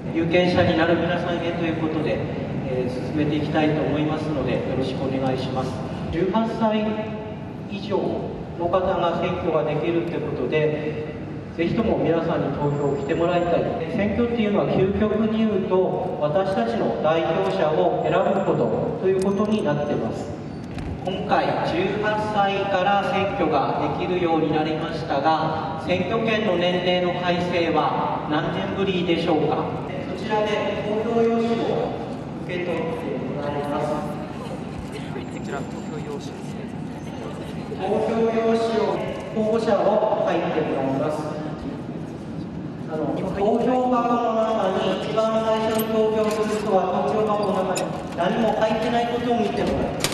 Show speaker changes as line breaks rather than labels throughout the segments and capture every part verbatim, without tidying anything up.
有権者になる皆さんへということで、えー、進めていきたいと思いますので、よろしくお願いします。じゅうはっさい以上の方が選挙ができるということで、ぜひとも皆さんに投票をしてもらいたい。選挙っていうのは究極に言うと、私たちの代表者を選ぶことということになっています。今回じゅうはっさいから選挙ができるようになりましたが、選挙権の年齢の改正は何年ぶりでしょうか。そちらで投票用紙を受け取ってもらいます。
こちら投票用紙ですね。
投票用紙を候補者を書いてもらいます。あの投票箱の中に一番最初に投票する人は投票箱の中に何も書いてないことを見てもらいます。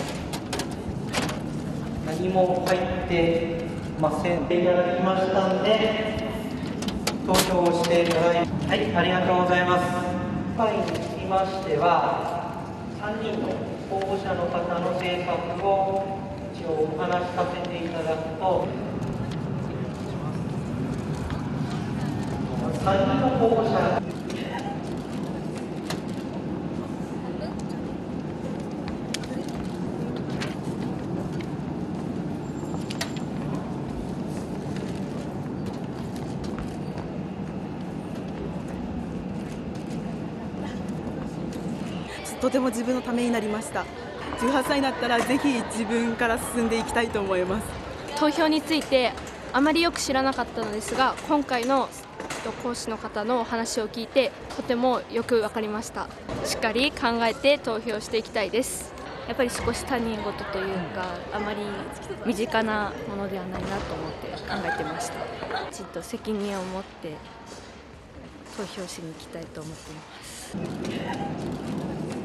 何も入ってませんでいただきましたので、投票をしていただいて、はい、ありがとうございます。今回につきましては、さんにんの候補者の方の政策を一応お話しさせていただくと、さんにんの候補者
とても自分のためになりました。じゅうはっさいになったらぜひ自分から進んでいきたいと思います。
投票についてあまりよく知らなかったのですが、今回の講師の方のお話を聞いてとてもよく分かりました。しっかり考えて投票していきたいです。やっぱり少し他人事というか、あまり身近なものではないなと思って考えてました。きちんと責任を持って投票しに行きたいと思っています。